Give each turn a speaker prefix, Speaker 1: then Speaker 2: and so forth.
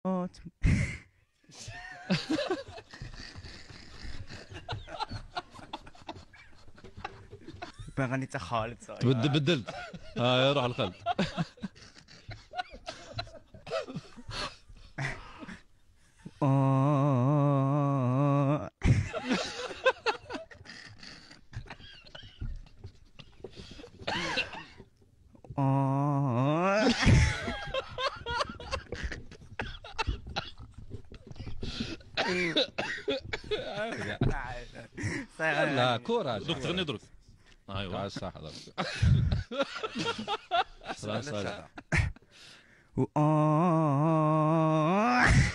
Speaker 1: باغاني تا خالد
Speaker 2: بدلت. ها روح لخالد. لا كوراج.
Speaker 3: دوك تغني دروك.
Speaker 2: ايوا صح
Speaker 1: و